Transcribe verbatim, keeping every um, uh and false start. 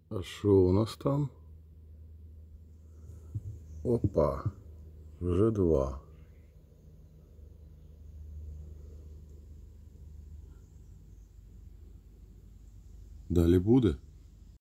А що у нас там? Опа, вже два. Далі буде.